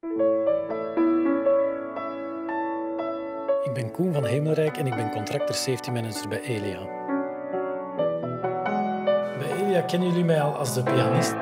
Ik ben Koen van Hemelrijk en ik ben Contractor Safety Manager bij Elia. Bij Elia kennen jullie mij al als de pianist.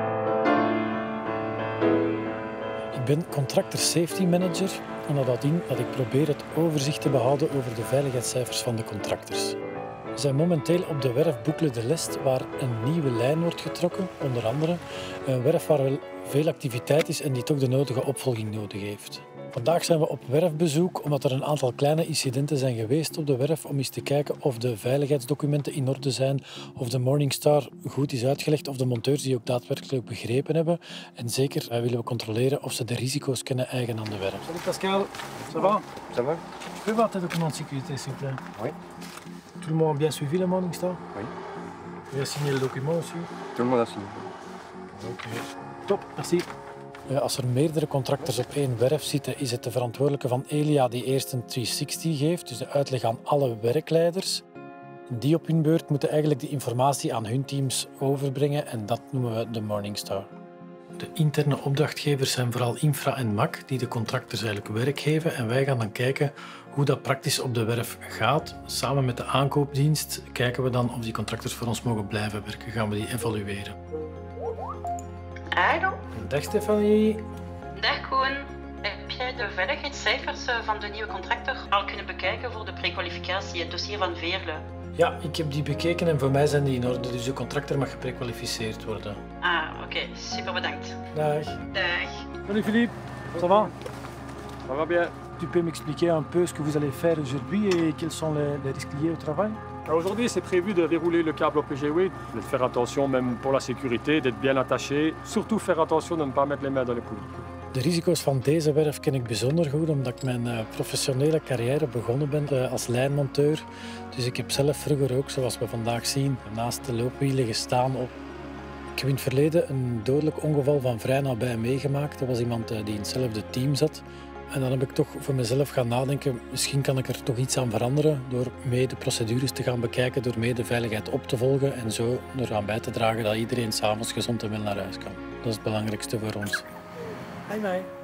Ik ben Contractor Safety Manager en dat houdt in dat ik probeer het overzicht te behouden over de veiligheidscijfers van de contractors. We zijn momenteel op de werf Boucle de l'Est, waar een nieuwe lijn wordt getrokken, onder andere. Een werf waar wel veel activiteit is en die toch de nodige opvolging nodig heeft. Vandaag zijn we op werfbezoek omdat er een aantal kleine incidenten zijn geweest op de werf om eens te kijken of de veiligheidsdocumenten in orde zijn, of de Morningstar goed is uitgelegd, of de monteurs die ook daadwerkelijk begrepen hebben. En zeker willen we controleren of ze de risico's kennen eigen aan de werf. Salut Pascal, ça va? Ça va? Je peux voir tes documents de sécurité, s'il vous plaît? Oui. Tout le monde a bien suivi la Morningstar? Oui. Tu as signé le document aussi? Tout le monde a signé. Oké. Top, merci. Als er meerdere contractors op één werf zitten, is het de verantwoordelijke van Elia die eerst een 360 geeft, dus de uitleg aan alle werkleiders. Die op hun beurt moeten eigenlijk de informatie aan hun teams overbrengen en dat noemen we de Morningstar. De interne opdrachtgevers zijn vooral Infra en MAC, die de contractors eigenlijk werk geven. En wij gaan dan kijken hoe dat praktisch op de werf gaat. Samen met de aankoopdienst kijken we dan of die contractors voor ons mogen blijven werken. Gaan we die evalueren. Hallo. Dag Stefanie. Dag Koen. Heb jij de veiligheidscijfers van de nieuwe contractor al kunnen bekijken voor de prekwalificatie, het dossier van Veerle? Ja, ik heb die bekeken en voor mij zijn die in orde, dus de contractor mag geprekwalificeerd worden. Ah, oké. Super bedankt. Dag. Dag. Salut Philippe, ça va? Ça va bien. Tu peux m'expliquer un peu ce que vous allez faire aujourd'hui et quels sont les risques liés au travail? Alors aujourd'hui, c'est prévu de dérouler le câble OPG8, de faire attention même pour la sécurité, d'être bien attaché. Surtout faire attention de ne pas mettre les mains dans les poulies. De risico's van deze werf ken ik bijzonder goed, omdat ik mijn professionele carrière begonnen ben als lijnmonteur. Dus ik heb zelf vroeger ook, zoals we vandaag zien, naast de loopwielen gestaan op. Ik heb in het verleden een dodelijk ongeval van vrij nabij meegemaakt. Er was iemand die in hetzelfde team zat. En dan heb ik toch voor mezelf gaan nadenken, misschien kan ik er toch iets aan veranderen door mee de procedures te gaan bekijken, door mee de veiligheid op te volgen en zo eraan bij te dragen dat iedereen 's avonds gezond en wel naar huis kan. Dat is het belangrijkste voor ons. Bye bye.